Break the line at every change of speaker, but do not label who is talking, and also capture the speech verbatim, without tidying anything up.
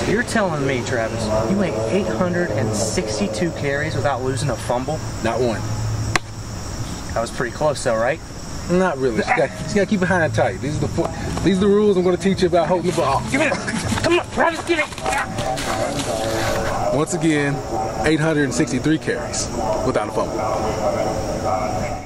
So you're telling me, Travis, you went eight hundred sixty-two carries without losing a fumble?
Not one.
That was pretty close, though, right?
Not really. You got, you got to keep it high and tight. These are the four, these are the rules I'm going to teach you about holding the ball.
Give me it. Come on, Travis, give it.
Once again, eight hundred sixty-three carries without a fumble.